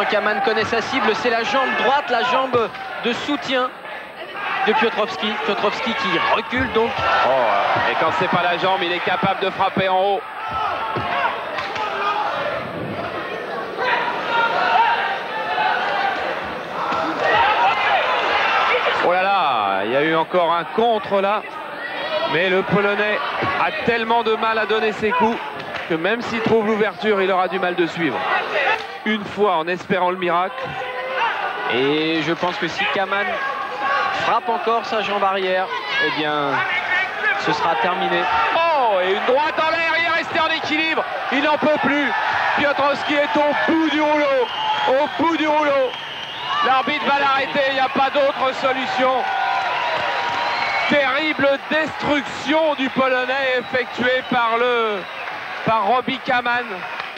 maintenant Kaman connaît sa cible, c'est la jambe droite, la jambe de soutien de Piotrowski. Piotrowski qui recule donc. Oh, et quand c'est pas la jambe, il est capable de frapper en haut. Oh là là, il y a eu encore un contre là. Mais le Polonais a tellement de mal à donner ses coups que même s'il trouve l'ouverture, il aura du mal de suivre. Une fois en espérant le miracle. Et je pense que si Kaman frappe encore sa jambe arrière, eh bien, ce sera terminé. Oh, et une droite en l'air, il est resté en équilibre. Il n'en peut plus. Piotrowski est au bout du rouleau. Au bout du rouleau. L'arbitre va l'arrêter, il n'y a pas d'autre solution. Terrible destruction du Polonais effectuée par Robbie Kaman.